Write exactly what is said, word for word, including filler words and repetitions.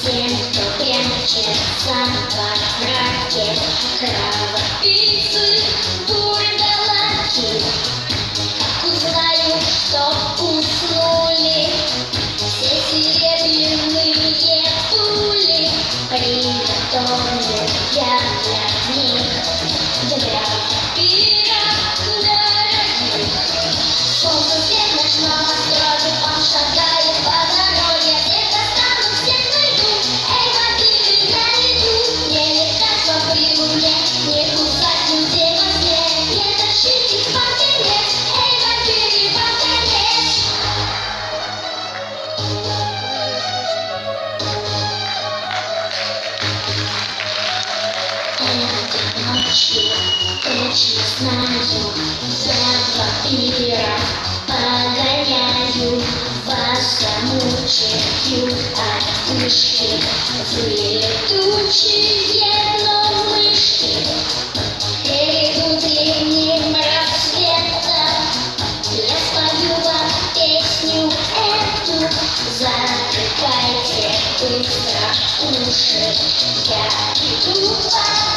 всем, кто прячется во мраке кровопийцы вурдалаки. Узнают, что уснули все серебряные пули, приготовлю я для них, для вампиров дорогих. Солнце свет ночного строгий, он шагает по дороге, всех достану, всех найду. Эй, вампиры, я иду, не летать во при луне, не кусать людей во сне, не тащить их под конец. Эй, вампиры, под конец. Этой ночью точно знаю, за вампиров погоняю, вас замучают одышки, вы летучие мышки. Перед утренним рассветом я спою вам песню эту. Закрывайте быстро уши, я иду по